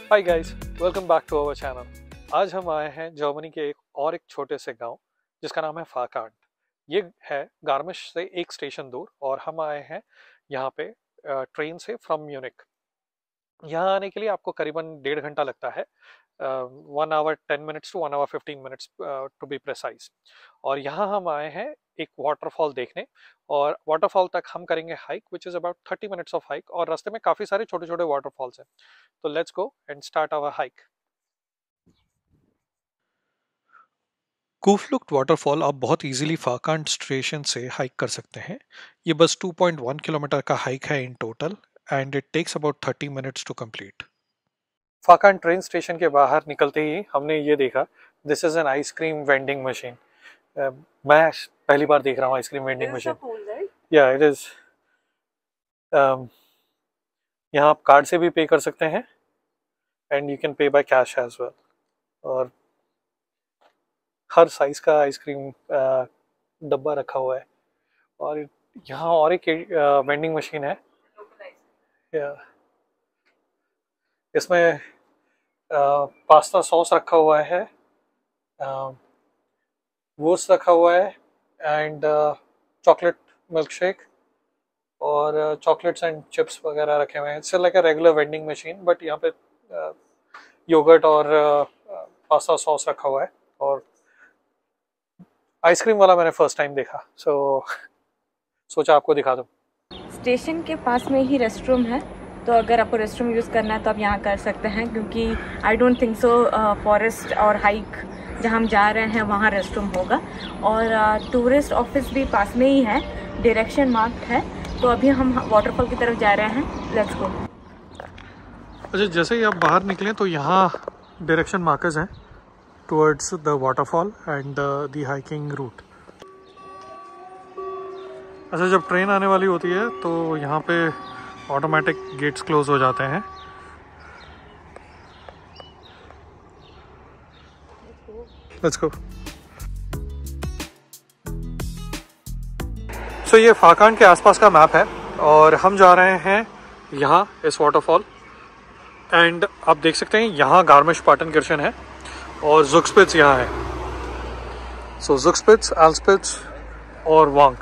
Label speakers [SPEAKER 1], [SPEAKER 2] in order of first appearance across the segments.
[SPEAKER 1] Hi guys, welcome back to our channel. आज हम आए हैं जर्मनी के एक छोटे से गांव जिसका नाम है फाकांड। ये है गार्मिश से एक स्टेशन दूर और हम आए हैं यहाँ पे ट्रेन से फ्रॉम म्यूनिक। यहाँ आने के लिए आपको करीबन 1.5 घंटा लगता है, 1 hour 10 minutes to 1 hour 15 minutes to be precise. और यहाँ हम आए हैं एक वाटरफॉल देखने, और वाटरफॉल तक हम करेंगे hike which is about 30 minutes of hike, और रास्ते में काफ़ी सारे छोटे छोटे वाटरफॉल्स हैं। तो let's go and start our hike. Kuhflucht waterfall आप बहुत इजीली फाकांड स्टेशन से हाइक कर सकते हैं। ये बस 2.1 किलोमीटर का हाइक है in total, and it takes about 30 minutes to complete. Farchant train station के बाहर निकलते ही हमने ये देखा, this is an ice cream vending machine. मैं पहली बार देख रहा हूँ ice cream vending machine. Yeah it is, यहाँ आप कार्ड से भी पे कर सकते हैं and you can pay by cash as well. और हर साइज का आइसक्रीम डब्बा रखा हुआ है। और यहाँ और एक वेंडिंग मशीन है, इसमें पास्ता सॉस रखा हुआ है, वोस्ट रखा हुआ है, एंड चॉकलेट मिल्क शेक और चॉकलेट्स एंड चिप्स वगैरह रखे हुए हैं। It's like a regular vending machine, but यहाँ पे योगर्ट और पास्ता सॉस रखा हुआ है। और आइसक्रीम वाला मैंने फर्स्ट टाइम देखा, सोचा आपको दिखा दूं।
[SPEAKER 2] स्टेशन के पास में ही रेस्टरूम है, तो अगर आपको रेस्टरूम यूज़ करना है तो आप यहाँ कर सकते हैं, क्योंकि I don't think so forest और हाइक जहाँ हम जा रहे हैं वहाँ रेस्टरूम होगा। और टूरिस्ट ऑफिस भी पास में ही है, डायरेक्शन मार्क्ड है। तो अभी हम वाटरफॉल की तरफ जा रहे हैं, लेट्स गो।
[SPEAKER 1] अच्छा, जैसे ही आप बाहर निकलें तो यहाँ डायरेक्शन मार्कर्स हैं towards the waterfall and the hiking route. अच्छा, जब ट्रेन आने वाली होती है तो यहाँ पे ऑटोमेटिक गेट्स क्लोज हो जाते हैं। Let's go. सो ये फाकांड के आसपास का मैप है और हम जा रहे हैं यहाँ इस वाटरफॉल। एंड आप देख सकते हैं यहाँ गार्मिश-पार्टनकिर्chen है और ज़ुगस्पिट्ज यहाँ है। सो ज़ुगस्पिट्ज, एल्स्पिट्ज और वांक।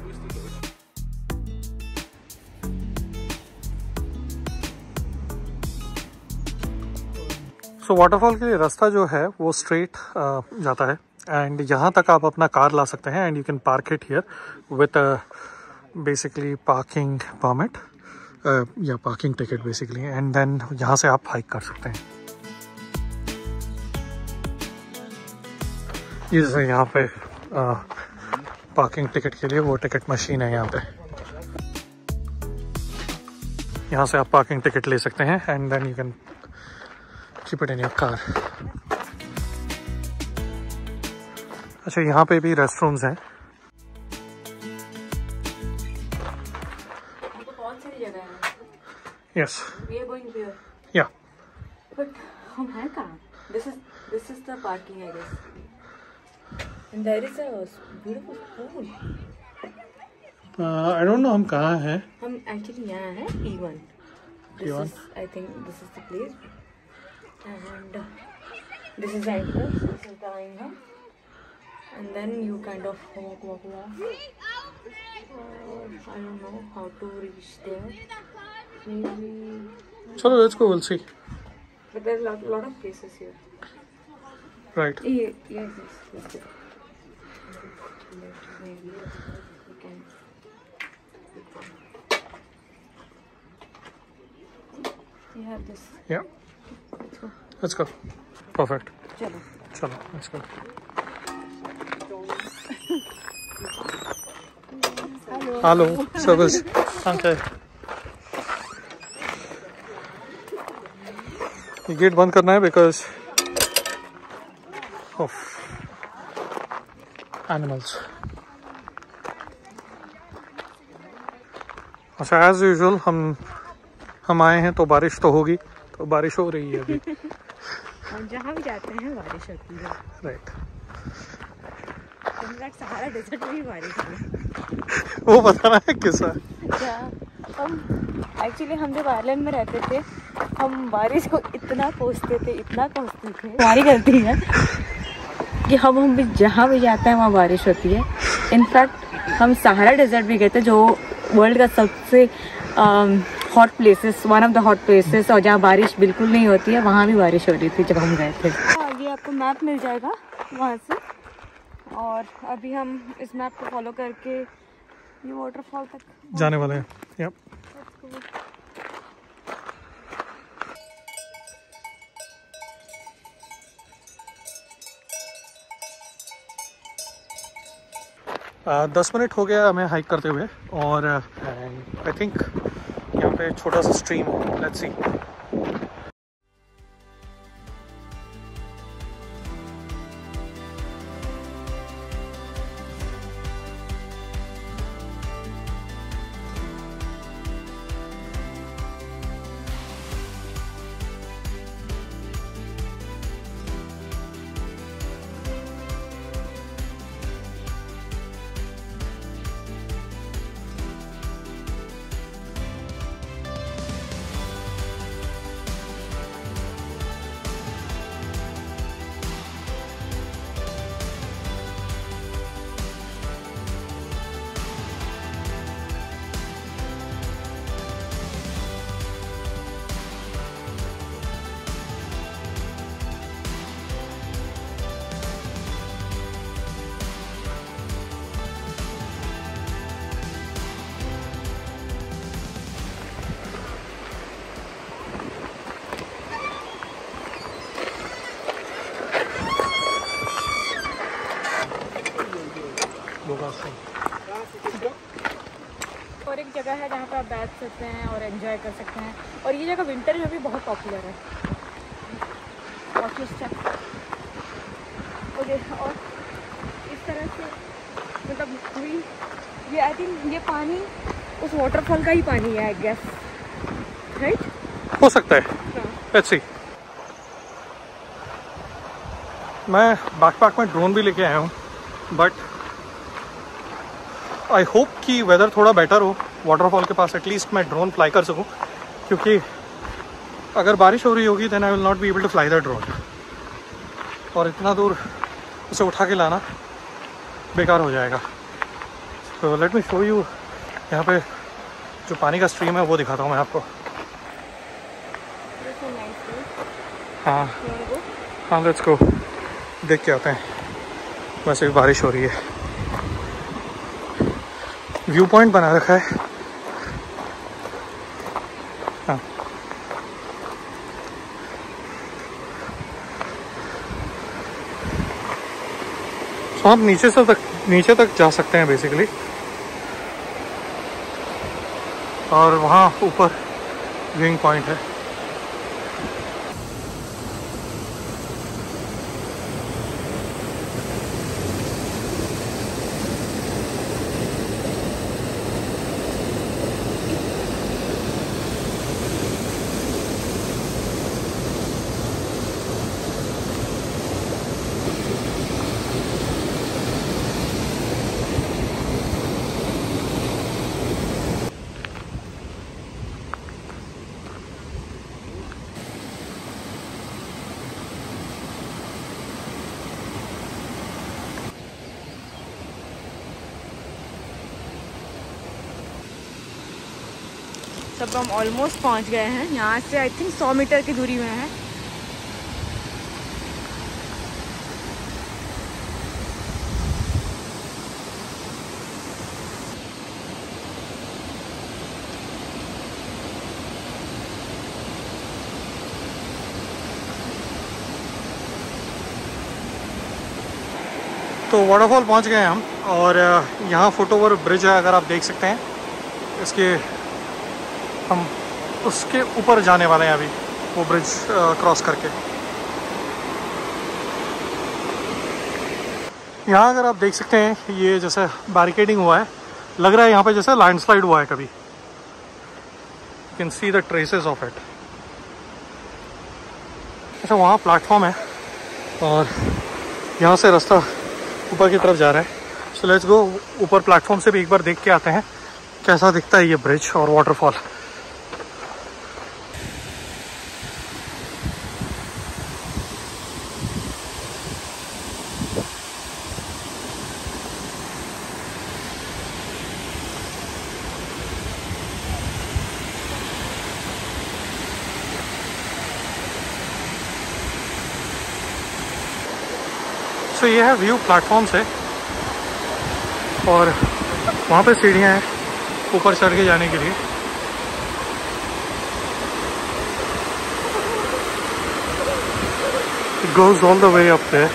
[SPEAKER 1] सो वाटरफॉल के लिए रास्ता जो है वो स्ट्रेट जाता है, एंड यहाँ तक आप अपना कार ला सकते हैं, and you can park it here with basically parking permit या parking ticket basically, and then यहाँ से आप हाइक कर सकते हैं। ये जैसे यहाँ पे पार्किंग टिकट के लिए वो टिकट मशीन है यहाँ पे, यहाँ से आप पार्किंग टिकट ले सकते हैं and then you can keep it in your car. अच्छा, यहाँ पे भी रेस्टरूम्स हैं।
[SPEAKER 2] बहुत सारी जगह है।
[SPEAKER 1] Yes,
[SPEAKER 2] we are going there.
[SPEAKER 1] Yeah
[SPEAKER 2] but हम हैं कहाँ? This is the parking I guess. And there is a beautiful pool.
[SPEAKER 1] I don't know हम कहाँ हैं।
[SPEAKER 2] हम एक्चुअली यहाँ हैं P1।
[SPEAKER 1] P1?
[SPEAKER 2] I think this is the place. And this is the entrance, this is the Aingham, and then you kind of walk. I don't know how to reach there. Maybe.
[SPEAKER 1] So let's go, we'll see.
[SPEAKER 2] But there's a lot of places here.
[SPEAKER 1] Right.
[SPEAKER 2] Yes. Let's go. Maybe we can. You have this.
[SPEAKER 1] Yeah. Let's go. Perfect.
[SPEAKER 2] चलो,
[SPEAKER 1] let's go. Hello. Service. Okay. ये gate बंद करना है because of animals. अच्छा, as usual हम आए हैं तो बारिश तो होगी, तो बारिश हो रही है अभी।
[SPEAKER 2] हम जहाँ भी जाते हैं बारिश होती है।
[SPEAKER 1] राइट।
[SPEAKER 2] सहारा डेजर्ट में भी बारिश है।
[SPEAKER 1] वो बताना है किस्सा।
[SPEAKER 2] क्या हम एक्चुअली हम जब आयरलैंड में रहते थे हम बारिश को इतना कोसते थे, हमारी गलती है कि हम भी जहाँ भी जाते हैं वहाँ बारिश होती है। इनफैक्ट हम सहारा डेजर्ट भी गए थे, जो वर्ल्ड का सबसे hot places, one of the hot places, और जहाँ बारिश बिल्कुल नहीं होती है, वहाँ भी बारिश हो रही थी जब हम गए थे। ये आपको मैप मिल जाएगा वहाँ से, और अभी हम इस मैप को फॉलो करके ये वाटरफॉल तक
[SPEAKER 1] जाने वाले हैं। यप। दस मिनट हो गया हमें हाइक करते हुए, और आई थिंक यहाँ पे छोटा सा स्ट्रीम है, लेट्स सी।
[SPEAKER 2] और एक जगह है जहाँ पे आप बैठ सकते हैं और एंजॉय कर सकते हैं, और ये जगह विंटर में भी बहुत पॉपुलर है। ओके, और इस तरह से मतलब ये आई थिंक ये पानी उस वाटरफॉल का ही पानी है, आई गेस, राइट?
[SPEAKER 1] हो सकता है, लेट्स सी। मैं बैकपैक में ड्रोन भी लेके आया हूँ, बट आई होप कि वेदर थोड़ा बेटर हो वाटरफॉल के पास, एटलीस्ट मैं ड्रोन फ्लाई कर सकूं, क्योंकि अगर बारिश हो रही होगी then I will not be able to fly the drone, और इतना दूर उसे उठा के लाना बेकार हो जाएगा। तो लेट मी शो यू, यहाँ पे जो पानी का स्ट्रीम है वो दिखाता हूँ मैं आपको। हाँ हाँ, लेट्स गो, देख के आते हैं। वैसे भी बारिश हो रही है, व्यू पॉइंट बना रखा है। हाँ, तो आप नीचे तक जा सकते हैं बेसिकली, और वहाँ ऊपर व्यूइंग पॉइंट है।
[SPEAKER 2] तब हम ऑलमोस्ट पहुंच गए हैं, यहाँ से आई थिंक 100 मीटर की दूरी में है।
[SPEAKER 1] तो वाटरफॉल पहुंच गए हैं हम, और यहाँ फुट ओवर ब्रिज है, अगर आप देख सकते हैं। इसके हम उसके ऊपर जाने वाले हैं अभी, वो ब्रिज क्रॉस करके। यहाँ अगर आप देख सकते हैं, ये जैसे बैरिकेडिंग हुआ है, लग रहा है यहाँ पे जैसे लैंडस्लाइड हुआ है कभी। You can see the traces of it. अच्छा, वहाँ प्लेटफॉर्म है, और यहाँ से रास्ता ऊपर की तरफ जा रहा है। सो लेट्स गो, ऊपर प्लेटफॉर्म से भी एक बार देख के आते हैं कैसा दिखता है ये ब्रिज और वाटरफॉल। सो ये है व्यू प्लेटफॉर्म से, और वहाँ पे सीढ़ियाँ हैं ऊपर चढ़ के जाने के लिए। It goes all the way up there.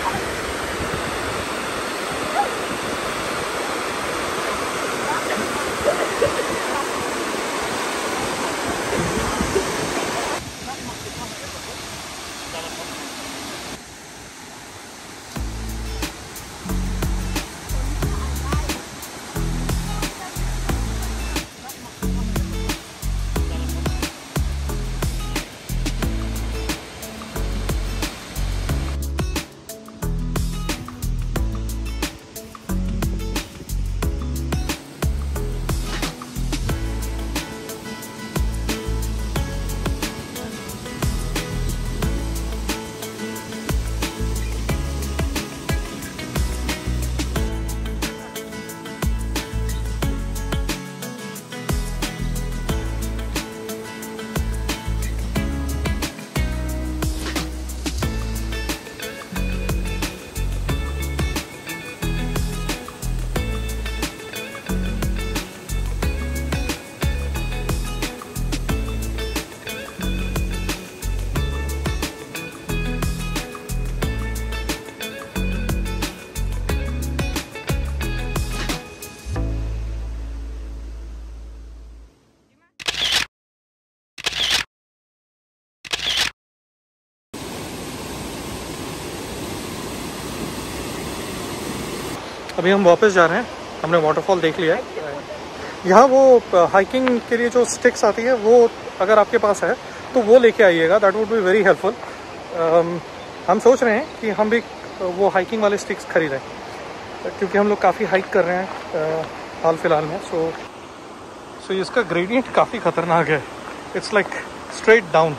[SPEAKER 1] अभी हम वापस जा रहे हैं, हमने वाटरफॉल देख लिया है। यहाँ वो हाइकिंग के लिए जो स्टिक्स आती है वो अगर आपके पास है तो वो लेके आइएगा, that would be very helpful. हम सोच रहे हैं कि हम भी वो हाइकिंग वाले स्टिक्स खरीदें, क्योंकि हम लोग काफ़ी हाइक कर रहे हैं हाल फिलहाल में। सो इसका ग्रेडियंट काफ़ी ख़तरनाक है, इट्स लाइक स्ट्रेट डाउन।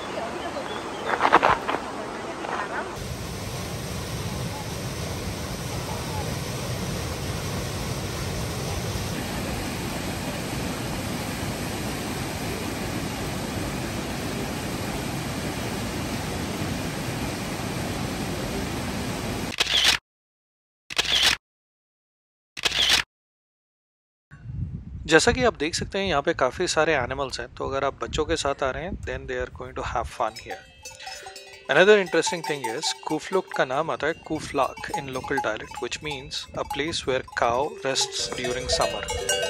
[SPEAKER 1] जैसा कि आप देख सकते हैं यहाँ पे काफ़ी सारे एनिमल्स हैं, तो अगर आप बच्चों के साथ आ रहे हैं then they are going to have fun here. Another interesting thing is Kuhflucht का नाम आता है Kuhflak in local dialect, which means a place where cow rests during summer.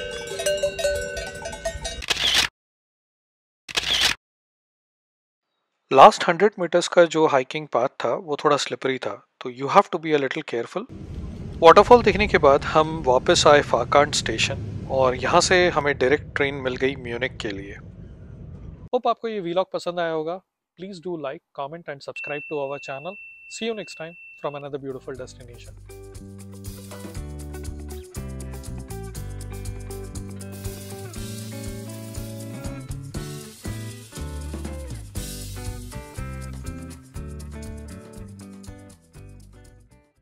[SPEAKER 1] Last 100 metres का जो हाइकिंग पाथ था वो थोड़ा स्लिपरी था, तो you have to be a little careful. Waterfall देखने के बाद हम वापस आए फाकार्ड स्टेशन, और यहाँ से हमें डायरेक्ट ट्रेन मिल गई म्यूनिक के लिए। होप आपको ये व्लॉग पसंद आया होगा। Please do like, comment and subscribe to our channel. See you next time from another beautiful destination.